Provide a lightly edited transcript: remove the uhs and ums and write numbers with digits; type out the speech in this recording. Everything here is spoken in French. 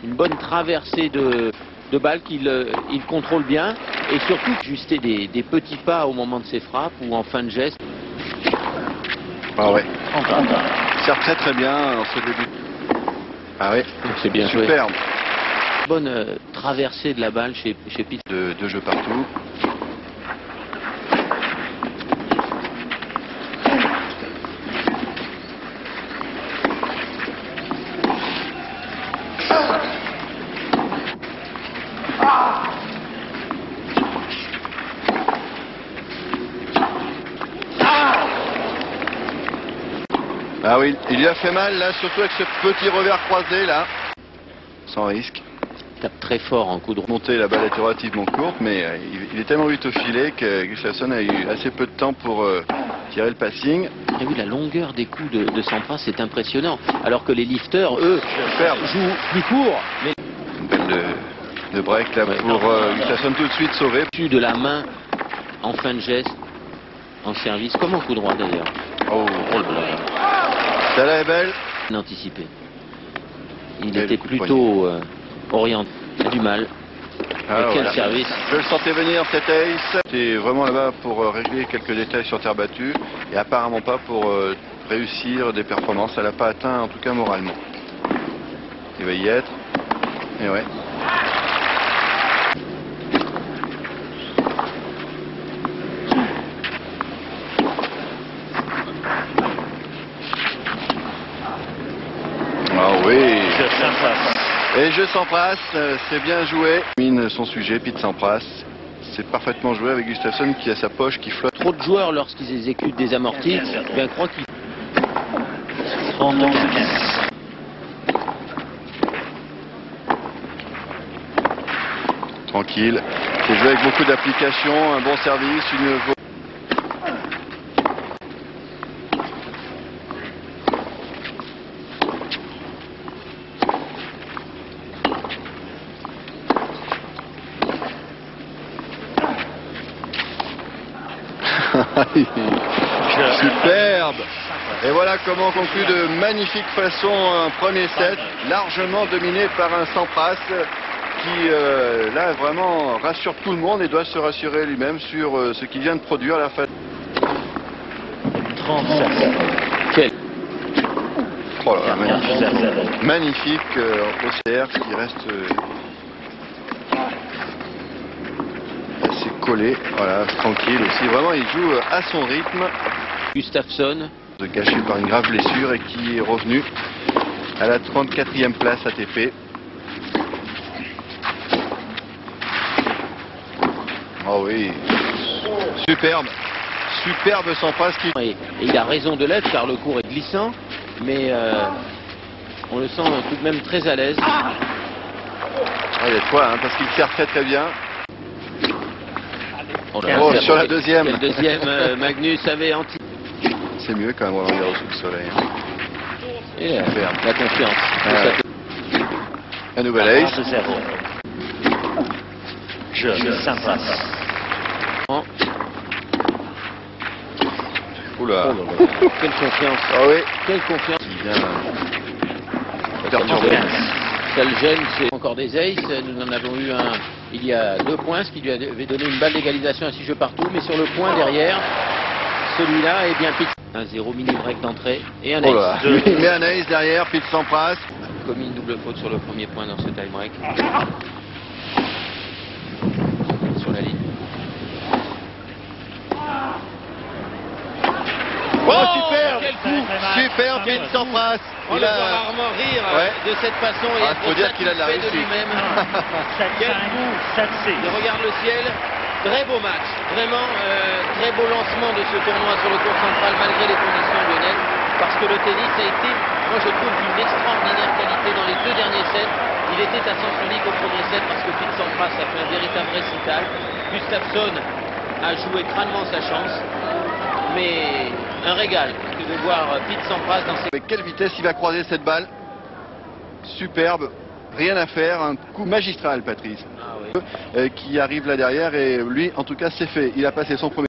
une bonne traversée de balle qu'il il contrôle bien. Et surtout, ajuster des petits pas au moment de ses frappes ou en fin de geste. Ah ouais. Il sert très très bien dans ce début. Ah oui. C'est bien joué. Superbe. Bonne traversée de la balle chez Pete. De jeu partout. Ah oui, il lui a fait mal là, surtout avec ce petit revers croisé là. Sans risque. Il tape très fort en coup de Monter, la balle était relativement courte, mais il est tellement vite au filet que Gustafsson a eu assez peu de temps pour tirer le passing. Et oui, la longueur des coups de Sampras, c'est impressionnant. Alors que les lifters, eux, jouent plus court. Mais Une belle de break là pour Gustafsson tout de suite sauvé. de la main en fin de geste, en service, comme en coup droit d'ailleurs. Oh, Oh là là. celle-là est belle. Anticipé. Il Et était le coup de plutôt orienté. Il a du mal. Ah, Et quel voilà. service. Je le sentais venir cet ace. C'était vraiment là-bas pour régler quelques détails sur terre battue et apparemment pas pour réussir des performances. Elle n'a pas atteint en tout cas moralement. Il va y être. Et ouais. Ah oui. Et je Sampras, c'est bien joué. Mine son sujet, Pete Sampras. C'est parfaitement joué avec Gustafsson qui a sa poche qui flotte. Trop de joueurs, lorsqu'ils exécutent des amortis, bien croient qu'ils... Tranquille. C'est joué avec beaucoup d'application, un bon service, une... Superbe. Et voilà comment on conclut de magnifique façon un premier set, largement dominé par un Sampras qui là vraiment rassure tout le monde et doit se rassurer lui-même sur ce qu'il vient de produire à la fin. 37. Quel... Oh là là, magnifique, magnifique OCR qui reste assez collé, voilà, tranquille aussi. Vraiment, il joue à son rythme. Gustafsson. Caché par une grave blessure et qui est revenu à la 34e place ATP. Oh oui, superbe, superbe Sampras qui... Et il a raison de l'être car le cours est glissant, mais on le sent tout de même très à l'aise. Ah, il y a de quoi, hein, parce qu'il sert très très bien. Oh, sur la deuxième. Le deuxième, Magnus avait anti... C'est mieux quand même Roland Garros sous le soleil. Hein. Et la confiance. Un nouvel ace. Je Sampras. Oula. Oh là là. Quelle confiance. Ah oui. Quelle confiance. Il vient perturber. Ça le gêne, c'est encore des aces. Nous en avons eu un il y a 2 points, ce qui lui avait donné une balle d'égalisation à 6 jeux partout. Mais sur le point derrière, celui-là est bien pitché. Un 0 mini break d'entrée et un ace. Oh là. Il met un ace derrière, Pete Sampras. Commis une double faute sur le premier point dans ce time break. Sur la ligne. Oh, superbe. Quel coup. Superbe Pete Sampras. On le voit rarement rire de cette façon et être faut dire qu'il a de la satisfait réussite. lui-même. Quel coup. Il regarde le ciel. Très beau match. Vraiment très beau lancement de ce tournoi sur le court central malgré les conditions lyonnaises. Parce que le tennis a été, moi je trouve, d'une extraordinaire qualité dans les 2 derniers sets. Il était à sens unique au premier set parce que Pete Sampras a fait un véritable récital. Gustafsson a joué crânement sa chance. Mais un régal que de voir Pete Sampras dans ses... Avec quelle vitesse il va croiser cette balle. Superbe, rien à faire, un coup magistral Patrice. Ah oui. Qui arrive là derrière et lui en tout cas c'est fait. Il a passé son premier